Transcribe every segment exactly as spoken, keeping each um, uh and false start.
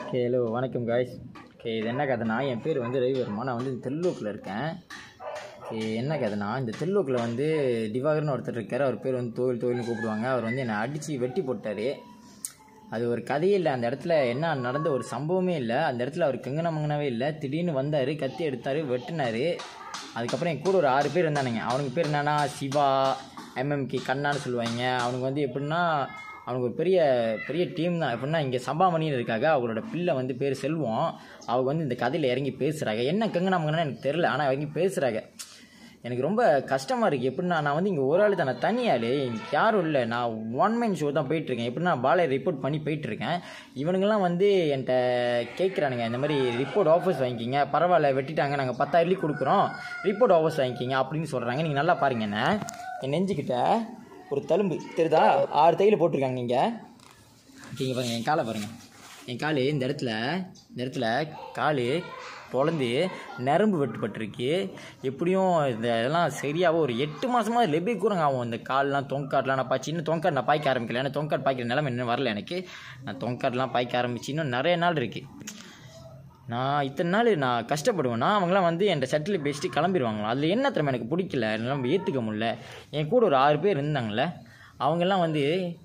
Okay hello வணக்கம் guys. Okay இது என்ன கதைனா, என் பேர் வந்து ரவிவர்மா. நான் வந்து தெல்லூக்கில் இருக்கேன். ஓகே என்ன கதைனா, இந்த தெல்லூக்கில் வந்து திவாகர்னு ஒருத்தர் இருக்கார். அவர் பேர் வந்து தோயில் தோயில்னு கூப்பிடுவாங்க. அவர் வந்து என்னை அடித்து வெட்டி போட்டார். அது ஒரு கதையே இல்லை. அந்த இடத்துல என்ன நடந்த ஒரு சம்பவமே இல்லை. அந்த இடத்துல அவர் கெங்கன மங்கனவே இல்லை. திடீர்னு வந்தார், கத்தி எடுத்தார், வெட்டினார். அதுக்கப்புறம் என் கூட ஒரு ஆறு பேர் இருந்தானுங்க. அவனுக்கு பேர் என்னன்னா சிவா, எம்எம்கே, கண்ணான்னு சொல்லுவாங்க. அவனுக்கு வந்து எப்படின்னா அவனுக்கு ஒரு பெரிய பெரிய டீம் தான். எப்படின்னா இங்கே சபாமணின்னு இருக்காங்க. அவங்களோட பிள்ளை வந்து பேர் செல்வம். அவங்க வந்து இந்த கதையில் இறங்கி பேசுகிறாங்க. என்ன கெங்கனா மங்கனா எனக்கு தெரில, ஆனால் இறங்கி பேசுகிறாங்க. எனக்கு ரொம்ப கஷ்டமாக இருக்குது. எப்படின்னா நான் வந்து இங்கே ஒரு ஆள் தான், நான் தனியாள், எனக்கு யாரும் இல்லை. நான் ஒன் மேன் ஷோ தான் போயிட்டுருக்கேன். எப்படின்னா பாலை ரிப்போர்ட் பண்ணி போயிட்டுருக்கேன். இவனுங்கெல்லாம் வந்து என்கிட்ட கேட்குறானுங்க, இந்த மாதிரி ரிப்போர்ட் ஆஃபர்ஸ் வாங்கிக்கிங்க, பரவாயில்ல வெட்டிட்டாங்க, நாங்கள் பத்தாயிரம் கொடுக்குறோம், ரிப்போர்ட் ஆஃபர்ஸ் வாங்கிக்கிங்க அப்படின்னு சொல்கிறாங்க. நீங்கள் நல்லா பாருங்க, என்ன என் நெஞ்சுக்கிட்ட ஒரு தழும்பு தெரியுதா, ஆறு தையில் போட்டிருக்காங்க. இங்கே இங்கே பாருங்கள், என் காலை பாருங்கள். என் கால் இந்த இடத்துல இந்த இடத்துல கால் பொழந்து நரம்பு வெட்டுப்பட்டிருக்கு. எப்படியும் இந்த இதெல்லாம் சரியாக ஒரு எட்டு மாதமாக லெபி கூறங்க ஆகும். இந்த கால்லாம் தொங்காட்லாம் நான் பாய்ச்சி இன்னும் தொங்காட் நான் பாய்க்க ஆரம்பிக்கல. ஏன்னா தொங்காட் பாய்க்கிற நிலைமை இன்னும் வரல எனக்கு. நான் தொங்காட்லாம் பாய்க்க ஆரம்பிச்சு இன்னும் நிறைய நாள் இருக்குது. நான் இத்தனை நாள் நான் கஷ்டப்படுவேன்னா அவங்களாம் வந்து என் ஷட்டில் பேசிட்டு கிளம்பிடுவாங்களா. அதில் என்ன திறமை எனக்கு பிடிக்கல, என்னால் ஏற்றுக்க முடியல. என் கூட ஒரு ஆறு பேர் இருந்தாங்களே, அவங்கெல்லாம் வந்து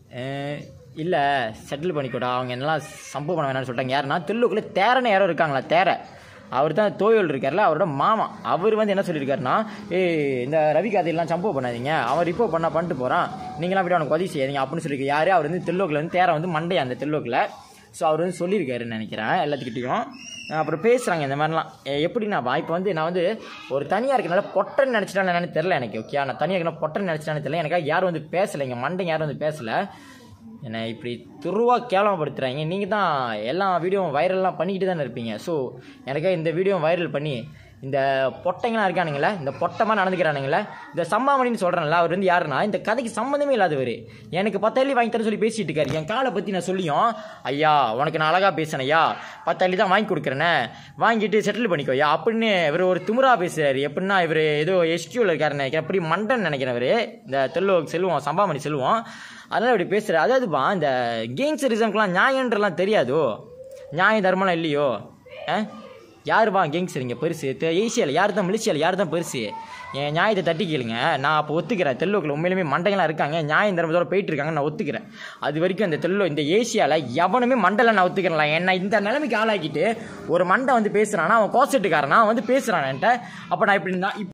இல்லை செட்டில் பண்ணிக்கூடா, அவங்க என்னெல்லாம் சம்பவம் பண்ண வேணாம்னு சொல்லிட்டாங்க. யாருன்னா தெல்லுக்குள்ளே தேரன்னு யாரோ இருக்காங்களா, தேர அவர் தான் தோயல் இருக்கார்ல, அவரோட மாமா. அவர் வந்து என்ன சொல்லியிருக்காருன்னா, ஏ இந்த ரவி கதையெல்லாம் சம்பவம் பண்ணாதீங்க, அவன் ரிப்போர்ட் பண்ணால் பண்ணிட்டு போகிறான், நீங்களாம் விட அவனுக்கு உதவி செய்யாதீங்க அப்படின்னு சொல்லியிருக்காரு. யார் அவர் வந்து தெல்லுக்கில் வந்து தேர வந்து மண்டையா அந்த தெல்லுக்கில். ஸோ அவர் வந்து சொல்லியிருக்காருன்னு நினைக்கிறேன் எல்லாத்துக்கிட்டையும். அப்புறம் பேசுகிறாங்க இந்த மாதிரிலாம். எப்படின்னா இப்போ வந்து நான் வந்து ஒரு தனியாக இருக்கனால பொட்டன்னு நினச்சிட்டான்னு என்னன்னு தெரில எனக்கு. ஓகே, நான் தனியாக இருக்கணும் பொட்டன்னு நினச்சிட்டான்னு தெரியல. எனக்காக யாரும் வந்து பேசலை, இங்கே மண்டைங்க யாரும் வந்து பேசலை. என்னை இப்படி துருவாக கேவலப்படுத்துகிறாங்க. நீங்கள் தான் எல்லா வீடியோவும் வைரல்லாம் பண்ணிக்கிட்டு தானே இருப்பீங்க. ஸோ எனக்காக இந்த வீடியோவும் வைரல் பண்ணி இந்த பொட்டைங்களாம் இருக்கானுங்களே, இந்த பொட்டமாக நடந்துக்கிறானுங்களே, இந்த சம்பாமணின்னு சொல்கிறேன்ல, அவர் வந்து யாருன்னா இந்த கதைக்கு சம்மந்தமே இல்லாதவர். எனக்கு பத்தாயிரம் வாங்கி தரேன்னு சொல்லி பேசிகிட்டு இருக்காரு. என் காலை பற்றி நான் சொல்லியும், ஐயா உனக்கு நான் அழகாக பேசினேன் ஐயா, பத்தாயிரம் தான் வாங்கி கொடுக்குறேனே, வாங்கிட்டு செட்டில் பண்ணிக்கோயா அப்படின்னு இவர் ஒரு திமுறா பேசுகிறார். எப்படின்னா இவர் ஏதோ எஸ்கியூவில் இருக்காருன்னு நினைக்கிறேன், அப்படி மண்டன் நினைக்கிறவர் இந்த தெல்லோ செல்வம், சம்பாமணி செல்வம். அதனால் இப்படி பேசுகிறார். அதாவதுப்பா இந்த கேங்ஸரிசம்க்கெலாம் நியாயன்றலாம் தெரியாதோ, நியாயம் தர்மம்லாம் இல்லையோ. ஆ யாருப்பா கேங்ஸர் இங்கே பெருசு? ஏசியாவில் யார் தான், மலேசியாவில் யார் தான் பெருசு? என் நியாயத்தை தட்டி கேளுங்க, நான் அப்போ ஒத்துக்கிறேன். தெல்லுக்கில் உண்மையிலுமே மண்டைகளாக இருக்காங்க, நியாயம் தர்மத்தோட போயிட்டு இருக்காங்க, நான் ஒத்துக்கிறேன். அது வரைக்கும் அந்த தெல்லோ இந்த ஏசியாவில் எவனுமே மண்டலை நான் ஒத்துக்கிறேன். என்ன இந்த நிலைமைக்கு ஆளாக்கிட்டு ஒரு மண்டை வந்து பேசுகிறான்னா அவன் கோசட்டுக்காரனா வந்து பேசுகிறான் என்கிட்ட. அப்போ நான் இப்படி இருந்தால்